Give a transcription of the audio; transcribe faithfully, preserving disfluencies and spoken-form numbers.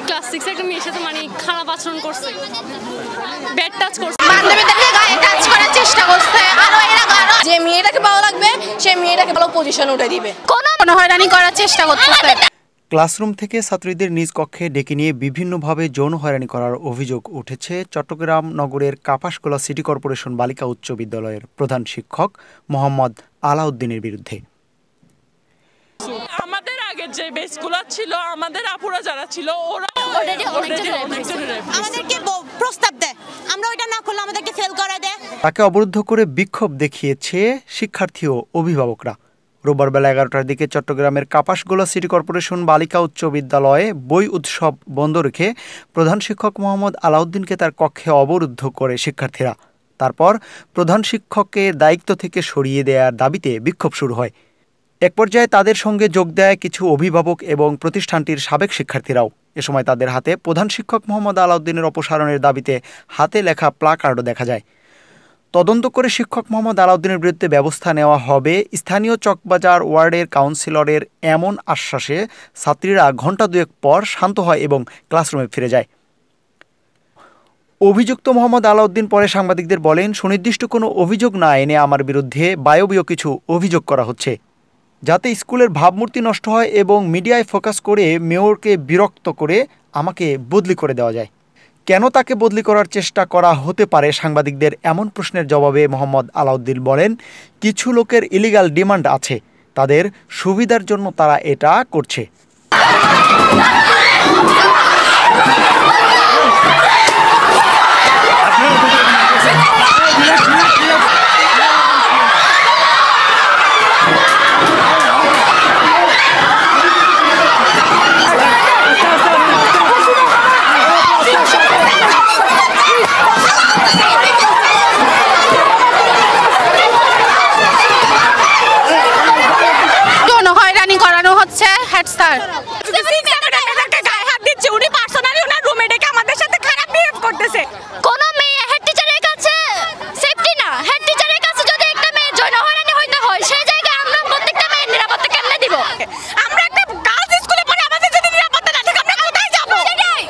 Class six একটা মেয়ের সাথে মানে খারাপ আচরণ করছে, ব্যাড টাচ করছে, বান্ধবীদেরকে গায়ে টাচ করার চেষ্টা করছে। আরো এরা আরো যে মেয়েটাকে ভালো লাগবে সে মেয়েটাকে ভালো পজিশন উঠে দিবে, কোনো কোনো হয়রানি করার চেষ্টা করতেছে। ক্লাসরুম থেকে ছাত্রীদের নিজ কক্ষে ডেকে নিয়ে বিভিন্নভাবে যৌন হয়রানি করার অভিযোগ উঠেছে চট্টগ্রাম নগরের কাপাসগোলা সিটি কর্পোরেশন বালিকা উচ্চ বিদ্যালয়ের প্রধান শিক্ষক মোহাম্মদ আলাউদ্দিনের বিরুদ্ধে। আমাদের আগের যে বেসগুলো ছিল, আমাদের আপুরা যারা ছিল ওরা আমাদেরকে প্রস্তাব দেয়, আমরা ওইটা না করলে আমাদেরকে ফেল করে দেয়। তাকে অবরুদ্ধ করে বিক্ষোভ দেখিয়েছে শিক্ষার্থী ও অভিভাবকরা। রোববার বেলা এগারোটার দিকে চট্টগ্রামের কাপাসগোলা সিটি কর্পোরেশন বালিকা উচ্চ বিদ্যালয়ে বই উৎসব বন্ধ রেখে প্রধান শিক্ষক মোহাম্মদ আলাউদ্দিনকে তার কক্ষে অবরুদ্ধ করে শিক্ষার্থীরা। তারপর প্রধান শিক্ষককে দায়িত্ব থেকে সরিয়ে দেওয়ার দাবিতে বিক্ষোভ শুরু হয়। এক পর্যায়ে তাদের সঙ্গে যোগ দেয় কিছু অভিভাবক এবং প্রতিষ্ঠানটির সাবেক শিক্ষার্থীরাও। এ সময় তাদের হাতে প্রধান শিক্ষক মোহাম্মদ আলাউদ্দিনের অপসারণের দাবিতে হাতে লেখা প্লাকার্ডও দেখা যায়। তদন্ত করে শিক্ষক মোহাম্মদ আলাউদ্দিনের বিরুদ্ধে ব্যবস্থা নেওয়া হবে স্থানীয় চকবাজার ওয়ার্ডের কাউন্সিলরের এমন আশ্বাসে ছাত্রীরা ঘণ্টা দুয়েক পর শান্ত হয় এবং ক্লাসরুমে ফিরে যায়। অভিযুক্ত মোহাম্মদ আলাউদ্দিন পরে সাংবাদিকদের বলেন, সুনির্দিষ্ট কোনো অভিযোগ না এনে আমার বিরুদ্ধে বায়বীয় কিছু অভিযোগ করা হচ্ছে, যাতে স্কুলের ভাবমূর্তি নষ্ট হয় এবং মিডিয়ায় ফোকাস করে মেয়রকে বিরক্ত করে আমাকে বদলি করে দেওয়া যায়। কেন তাকে বদলি করার চেষ্টা করা হতে পারে সাংবাদিকদের এমন প্রশ্নের জবাবে মোহাম্মদ আলাউদ্দিন বলেন, কিছু লোকের ইলিগাল ডিমান্ড আছে, তাদের সুবিধার জন্য তারা এটা করছে। কোনো মেয়ে হেড টিচারের কাছে সেফটি না, হেড টিচারের কাছে যদি একটা মেয়ে যৌন হয়রানি হইতে হয় সেই জায়গায় আমরা প্রত্যেকটা মেয়ের নিরাপত্তা কেমনে দিব? আমরা